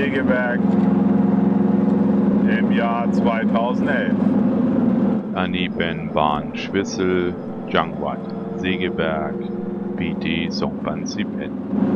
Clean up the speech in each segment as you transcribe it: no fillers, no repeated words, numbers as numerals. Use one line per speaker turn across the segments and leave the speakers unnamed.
Segeberg im Jahr 2011.
Daneben waren Schwissel, Jangwat, Segeberg, BD Songpan-Sipen.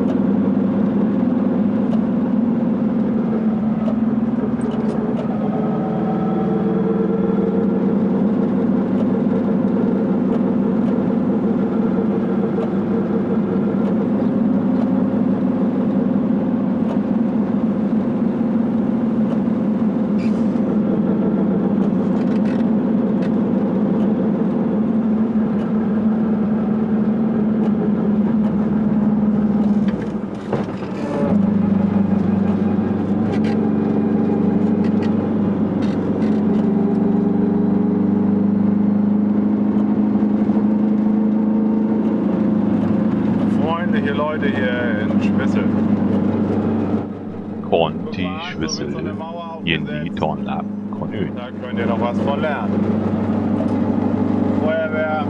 Leute hier in Schwissel.
Konti Schwissel, Yendi Tonlab, Konö.
Da könnt ihr noch was von lernen. Feuerwehr.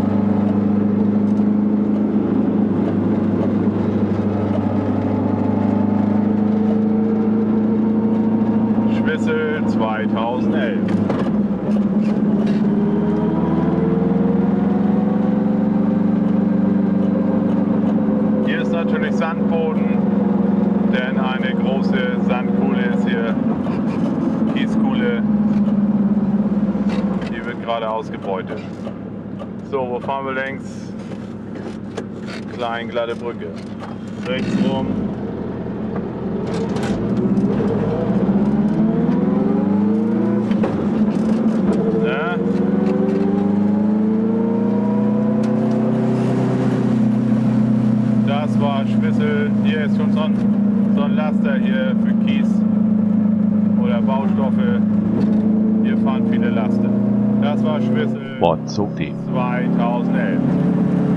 Schwissel 2011. Natürlich Sandboden, denn eine große Sandkuhle ist hier, Kieskuhle, die wird gerade ausgebeutet. So, wo fahren wir längs? Klein, glatte Brücke. Rechts rum. Ja. Das war Schwissel. Hier ist schon so ein Laster hier für Kies oder Baustoffe. Hier fahren viele Laster. Das war Schwissel 2011.